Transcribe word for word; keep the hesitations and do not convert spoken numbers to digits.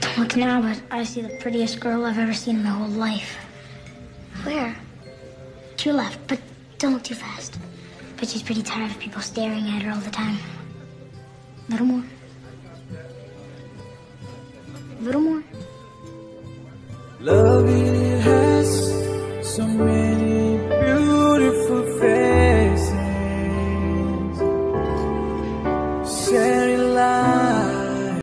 Look now, but I see the prettiest girl I've ever seen in my whole life. Where? To your left, but don't look too fast. But she's pretty tired of people staring at her all the time. A little more. A little more.